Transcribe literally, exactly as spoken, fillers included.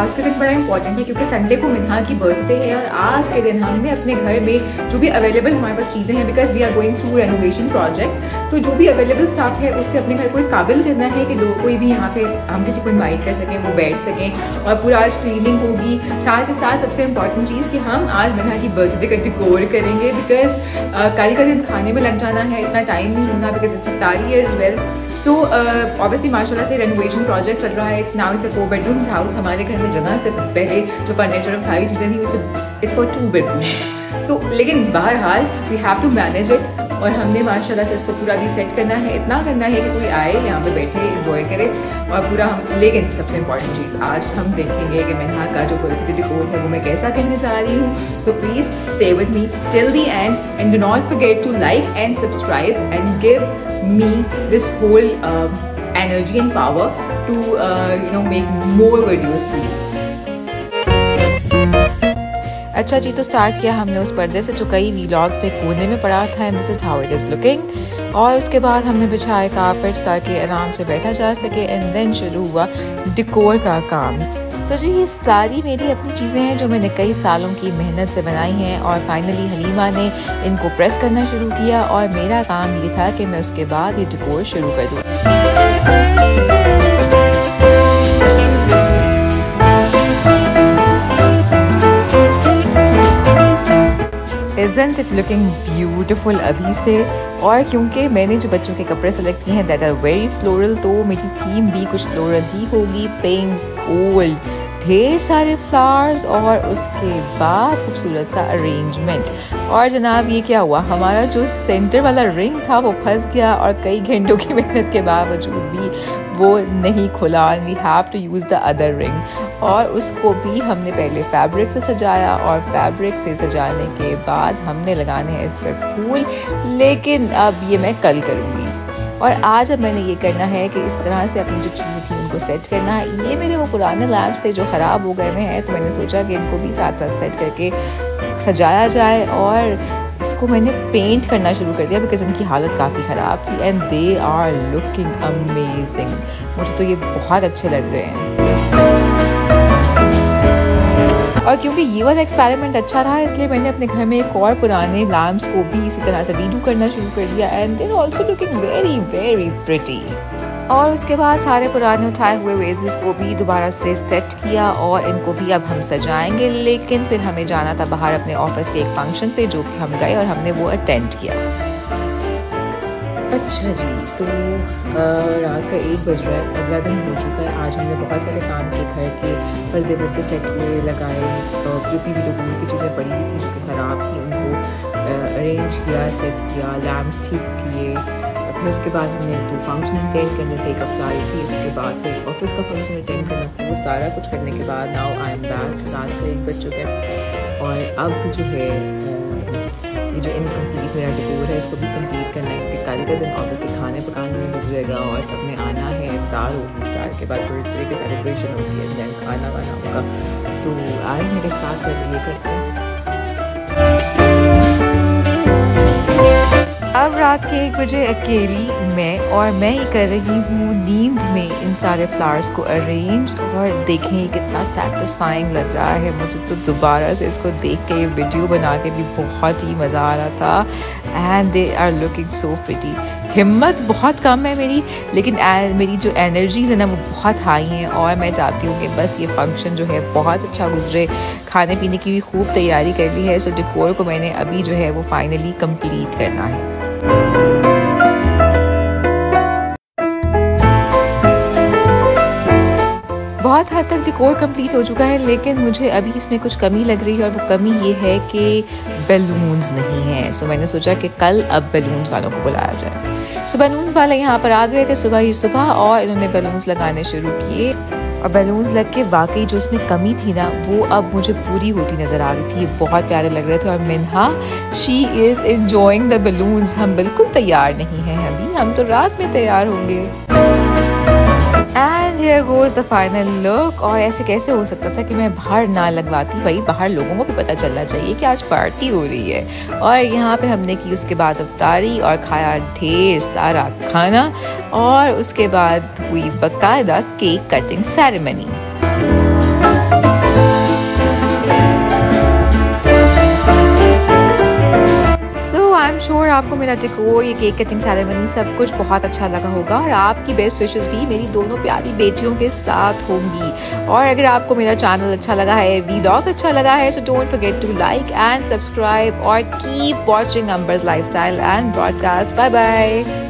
आज का दिन बड़ा इंपॉर्टेंट है क्योंकि संडे को मिन्हा की बर्थडे है और आज के दिन हमने अपने घर में जो भी अवेलेबल हमारे पास चीज़ें हैं, because we are going through renovation project, तो जो भी अवेलेबल स्टाफ है उससे अपने घर को इस काबिल करना है कि लोग कोई भी यहाँ पे हम किसी को इन्वाइट कर सकें, वो बैठ सकें और पूरा आज क्लीनिंग होगी। साथ ही साथ सबसे इम्पॉर्टेंट चीज़ कि हम आज मिन्हा की बर्थडे का डिकोर करेंगे, बिकॉज कल का दिन खाने में लग जाना है, इतना टाइम नहीं होना, बिकॉज इट्स इफ्तारी एज वेल। सो ऑब्वियसली माशाल्लाह से रेनोवेशन प्रोजेक्ट चल रहा है। It's now it's a four bedrooms house. हमारे घर में जगह से पहले जो फर्नीचर और सारी चीज़ें थी इट्स फॉर टू बेडरूम्स, तो लेकिन बहरहाल we have to manage it और हमने माशाल्लाह से इसको पूरा भी सेट करना है। इतना करना है कि कोई आए यहाँ पे बैठे इंजॉय करे और पूरा हम। लेकिन सबसे इम्पॉर्टेंट चीज़ आज हम देखेंगे कि मिन्हा का जो बर्थडे डिकोर है वो मैं कैसा कहने जा रही हूँ। So please stay with me till the end and do not forget to like and subscribe and give me this whole uh, energy and power to uh, you know make more videos for you. अच्छा जी, तो start किया हमने उस पर्दे से जो कई vlog पे कोने में पड़ा था, and this is how it is looking. और उसके बाद हमने बिछाए कारपेट्स ताकि आराम से बैठा जा सके, एंड देन शुरू हुआ डिकोर का काम। सो so जी, ये सारी मेरी अपनी चीज़ें हैं जो मैंने कई सालों की मेहनत से बनाई हैं और फाइनली हलीमा ने इनको प्रेस करना शुरू किया और मेरा काम ये था कि मैं उसके बाद ये डिकोर शुरू कर दूँ। Isn't it looking beautiful अभी से? और क्योंकि मैंने जो बच्चों के कपड़े सेलेक्ट किए हैं दैट आर वेरी फ्लोरल, तो मेरी थीम भी कुछ फ्लोरल ही होगी। पिंक्स, गोल्ड, ढेर सारे फ्लावर्स और उसके बाद खूबसूरत सा अरेंजमेंट। और जनाब ये क्या हुआ, हमारा जो सेंटर वाला रिंग था वो फंस गया और कई घंटों की मेहनत के बावजूद भी वो नहीं खुला। We have to use the other ring और उसको भी हमने पहले फैब्रिक से सजाया और फैब्रिक से सजाने के बाद हमने लगाने हैं इस पर फूल, लेकिन अब ये मैं कल करूँगी। और आज अब मैंने ये करना है कि इस तरह से अपनी जो चीज़ें थी उनको सेट करना है। ये मेरे वो पुराने लैम्प्स थे जो ख़राब हो गए हुए हैं, तो मैंने सोचा कि इनको भी साथ साथ सेट करके सजाया जाए और इसको मैंने पेंट करना शुरू कर दिया बिकॉज इनकी हालत काफ़ी ख़राब थी and they are looking amazing. मुझे तो ये बहुत अच्छे लग रहे हैं और क्योंकि ये वाला एक्सपेरिमेंट अच्छा रहा इसलिए मैंने अपने घर में एक और पुराने लैम्प्स को भी इसी तरह से रीडू करना शुरू कर दिया and they are also looking very very pretty. और उसके बाद सारे पुराने उठाए हुए वेजेस को भी दोबारा से सेट किया और इनको भी अब हम सजाएंगे। लेकिन फिर हमें जाना था बाहर अपने ऑफिस के एक फंक्शन पे जो कि हम गए और हमने वो अटेंड किया। अच्छा जी, तो रात का एक बज रहा है, अगला दिन हो चुका है। आज हमने बहुत सारे काम किए, घर के पर्दे वर्दे सेट हुए, लगाए, तो जो भी डिकोर की चीज़ें पड़ी हुई थी जो कि ख़राब थी उनको अरेंज किया, सेट किया, लैम्प्स ठीक किए। फिर उसके बाद हमने दो फंक्शन अटेंड करने थे, एक अफ्तारी थी, उसके बाद फिर ऑफिस का फंक्शन अटेंड करना था। वो सारा कुछ करने के बाद नाउ आई एम बैक, रात का एक बज चुका है और अब जो है ये जो इनकम्प्लीट मेरा डिकोर है इसको भी कंप्लीट करना है क्योंकि कल के दिन ऑफिस के खाने पकाने में गुजरेगा और सब ने आना है। इफ्तार होगी, इफ्तार के बाद पूरी तरह की सेलिब्रेशन होती है, दैन खाना वाना होगा। तो आए मेरे साथ कर लिए करते हैं। अब रात के एक बजे अकेली मैं और मैं ही कर रही हूँ नींद में इन सारे फ्लावर्स को अरेंज और देखें कितना सेटिस्फाइंग लग रहा है। मुझे तो दोबारा से इसको देख के वीडियो बना के भी बहुत ही मज़ा आ रहा था and they are looking so pretty. हिम्मत बहुत कम है मेरी, लेकिन मेरी जो एनर्जीज़ है ना वो बहुत हाई हैं और मैं चाहती हूँ कि बस ये फंक्शन जो है बहुत अच्छा गुजरे। खाने पीने की भी खूब तैयारी कर ली है, सो डिकोर को मैंने अभी जो है वो फाइनली कंप्लीट करना है। बहुत हद तक डिकोर कंप्लीट हो चुका है, लेकिन मुझे अभी इसमें कुछ कमी लग रही है और वो कमी ये है कि बैलून्स नहीं हैं। सो मैंने सोचा कि कल अब बैलून्स वालों को बुलाया जाए। सो बैलून्स वाले यहाँ पर आ गए थे सुबह ही सुबह और इन्होंने बैलून्स लगाने शुरू किए और बैलून्स लग के वाकई जो उसमें कमी थी ना वो अब मुझे पूरी होती नज़र आ रही थी। ये बहुत प्यारे लग रहे थे और Minha she is enjoying the balloons. हम बिल्कुल तैयार नहीं हैं अभी, हम तो रात में तैयार होंगे। And here goes the final look. और ऐसे कैसे हो सकता था कि मैं बाहर ना लगवाती, भाई बाहर लोगों को भी पता चलना चाहिए कि आज पार्टी हो रही है। और यहाँ पे हमने की उसके बाद इफ्तारी और खाया ढेर सारा खाना और उसके बाद हुई बाकायदा cake cutting ceremony. I am sure आपको मेरा डेकोर, ये केक कटिंग सेरेमनी सब कुछ बहुत अच्छा लगा होगा और आपकी बेस्ट विशेस भी मेरी दोनों प्यारी बेटियों के साथ होंगी। और अगर आपको मेरा चैनल अच्छा लगा है, व्लॉग अच्छा लगा है, so don't forget to like and subscribe और keep watching Amber's lifestyle and broadcast. Bye bye.